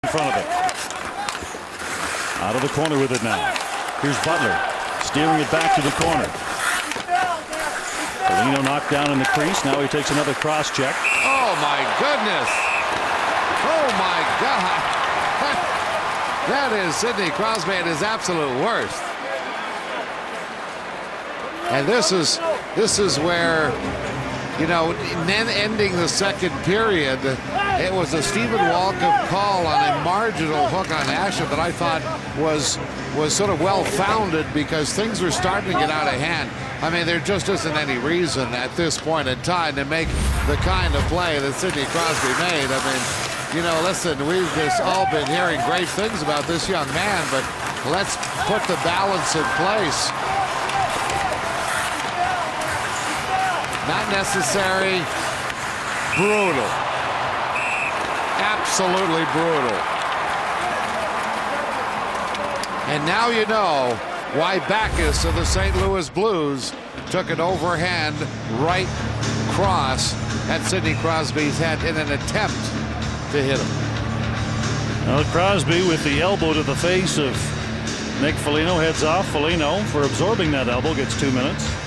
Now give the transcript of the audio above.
front of it. Out of the corner with it now. Here's Butler steering it back to the corner. Foligno knocked down in the crease. Now he takes another cross check. Oh my goodness. Oh my God. That is Sidney Crosby at his absolute worst. And this is where, you know, then ending the second period, it was a Stephen Walkup call on a marginal hook on Asher that I thought was sort of well-founded because things were starting to get out of hand. I mean, there just isn't any reason at this point in time to make the kind of play that Sidney Crosby made. I mean, you know, listen, we've just all been hearing great things about this young man, but let's put the balance in place. Not necessary. Brutal. Absolutely brutal. And now you know why Backus of the St. Louis Blues took an overhand right cross at Sidney Crosby's head in an attempt to hit him. Well, Crosby with the elbow to the face of Nick Foligno heads off. Foligno, for absorbing that elbow, gets 2 minutes.